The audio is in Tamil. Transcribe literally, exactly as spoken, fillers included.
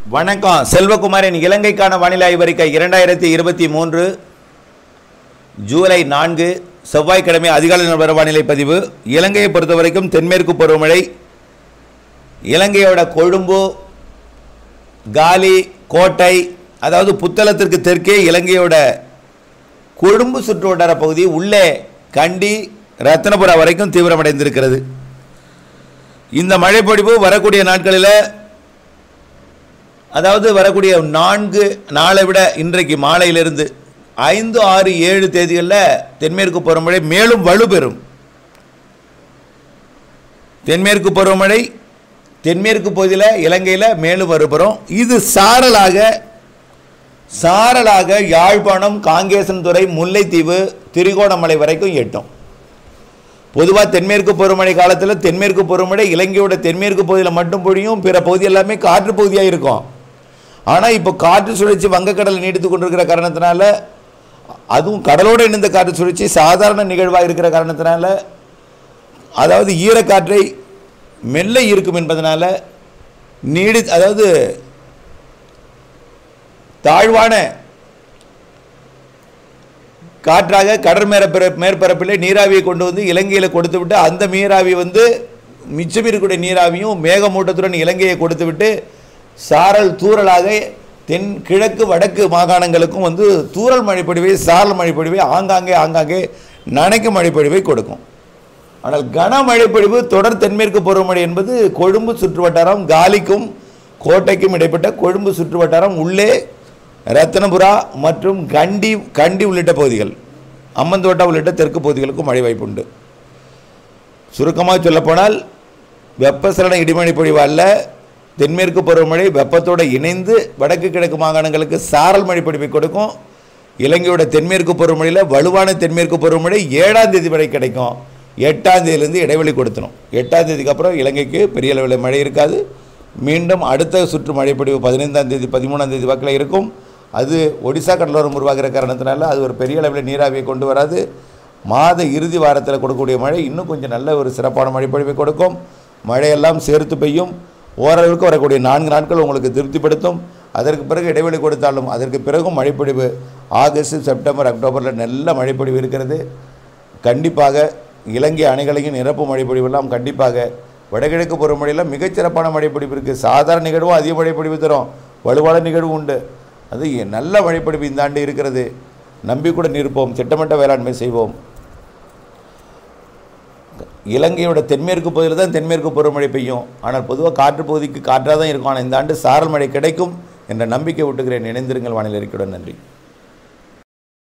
வணக்கம். செல்வகுமாரின் இலங்கைக்கான வானிலை ஆய்வறிக்கை இரண்டாயிரத்தி இருபத்தி மூன்று ஜூலை நான்கு செவ்வாய்க்கிழமை அதிகாலை நிலவர வானிலை பதிவு. இலங்கையை பொறுத்தவரைக்கும் தென்மேற்கு பருவமழை இலங்கையோட கொழும்பு, காலி, கோட்டை, அதாவது புத்தளத்திற்கு தெற்கே இலங்கையோட கொழும்பு சுற்றுவட்டார பகுதி, உள்ளே கண்டி, ரத்னபுரா வரைக்கும் தீவிரமடைந்திருக்கிறது. இந்த மழைப்பொழிவு வரக்கூடிய நாட்களில், அதாவது வரக்கூடிய நான்கு நாளை விட இன்றைக்கு மாலையிலிருந்து ஐந்து ஆறு ஏழு தேதிகளில் தென்மேற்கு பருவமழை மேலும் வலுப்பெறும். தென்மேற்கு பருவமழை தென்மேற்கு பகுதியில் இலங்கையில் மேலும் வலுப்பெறும். இது சாரலாக சாரலாக யாழ்ப்பாணம், காங்கேசன்துறை, முல்லைத்தீவு, திரிகோணமலை வரைக்கும் எட்டும். பொதுவாக தென்மேற்கு பருவமழை காலத்தில் தென்மேற்கு பருவமழை இலங்கையோட தென்மேற்கு பகுதியில் மட்டும் பொழியும், பிற பகுதி எல்லாமே காற்று பகுதியாக இருக்கும். ஆனால் இப்போ காற்று சுழற்சி வங்கக்கடலில் நீடித்து கொண்டிருக்கிற காரணத்தினால, அதுவும் கடலோடு இணைந்த காற்று சுழற்சி சாதாரண நிகழ்வாக இருக்கிற காரணத்தினால, அதாவது ஈரக்காற்றை மெல்ல இருக்கும் என்பதனால நீடி அதாவது தாழ்வான காற்றாக கடல் மேற்பர மேற்பரப்பிலே நீராவியை கொண்டு வந்து இலங்கையில் கொடுத்து விட்டு, அந்த நீராவி வந்து மிச்சம் இருக்கக்கூடிய நீராவியும் மேகமூட்டத்துடன் இலங்கையை கொடுத்து விட்டு சாரல் தூறலாக தென் கிழக்கு வடக்கு மாகாணங்களுக்கும் வந்து தூறல் மழைப்பொழிவை, சாரல் மழைப்பொழிவை, ஆங்காங்கே ஆங்காங்கே நனைக்கும் மழைப்பொழிவை கொடுக்கும். ஆனால் கனமழைப்பொழிவு தொடர் தென்மேற்கு பருவமழை என்பது கொழும்பு சுற்றுவட்டாரம், காலிக்கும் கோட்டைக்கும் இடைப்பட்ட கொழும்பு சுற்றுவட்டாரம், உள்ளே ரத்னபுரா மற்றும் கண்டி கண்டி உள்ளிட்ட பகுதிகள், அம்மந்தோட்டா உள்ளிட்ட தெற்கு பகுதிகளுக்கும் மழை வாய்ப்பு உண்டு. சுருக்கமாக சொல்லப்போனால் வெப்பசலன இடிமழை பொழிவு அல்ல, தென்மேற்கு பருவமழை வெப்பத்தோடு இணைந்து வடக்கு கிழக்கு மாகாணங்களுக்கு சாரல் மழை பொழிவை கொடுக்கும். இலங்கையோட தென்மேற்கு பருவமழையில் வலுவான தென்மேற்கு பருவமழை ஏழாம் தேதி வரை கிடைக்கும். எட்டாம் தேதியிலேருந்து இடைவெளி கொடுத்தணும். எட்டாம் தேதிக்கு அப்புறம் இலங்கைக்கு பெரிய அளவில் மழை இருக்காது. மீண்டும் அடுத்த சுற்று மழைப்பொழிவு பதினைந்தாம் தேதி பதிமூணாம் தேதி வாக்கில் இருக்கும். அது ஒடிசா கடலோரம் உருவாகிற காரணத்தினால அது ஒரு பெரிய அளவில் நீராவியை கொண்டு வராது. மாத இறுதி வாரத்தில் கொடுக்கக்கூடிய மழை இன்னும் கொஞ்சம் நல்ல ஒரு சிறப்பான மழைப்பொழிவை கொடுக்கும். மழையெல்லாம் சேர்த்து பெய்யும். ஓரளவுக்கு வரக்கூடிய நான்கு நாட்கள் உங்களுக்கு திருப்திப்படுத்தும். அதற்கு பிறகு இடைவெளி கொடுத்தாலும் அதற்கு பிறகும் மழைப்பொழிவு ஆகஸ்ட், செப்டம்பர், அக்டோபரில் நல்ல மழைப்பொழிவு இருக்கிறது. கண்டிப்பாக இலங்கை அணைகளையும் நிரப்பும் மழைப்பொழிவெல்லாம் கண்டிப்பாக வடகிழக்கு பருவமழையில் மிகச்சிறப்பான மழைப்பொழிவு இருக்குது. சாதாரண நிகழ்வும் அதிக மழைப்பொழிவு தரும், வலுவான நிகழ்வு உண்டு. அது நல்ல மழைப்பொழிவு இந்த ஆண்டு இருக்கிறது. நம்பிக்கூட நிற்போம், திட்டமிட்ட வேளாண்மை செய்வோம். இலங்கையோட தென்மேற்கு பகுதியில் தான் தென்மேற்கு பருவமழை பெய்யும். ஆனால் பொதுவாக காற்று பகுதிக்கு காற்றாக தான் இருக்கும். ஆனால் இந்த ஆண்டு சாரல் மழை கிடைக்கும் என்ற நம்பிக்கை விட்டுக்கிறேன். இணைந்திருங்கள் வானிலை அறிக்கையுடன். நன்றி.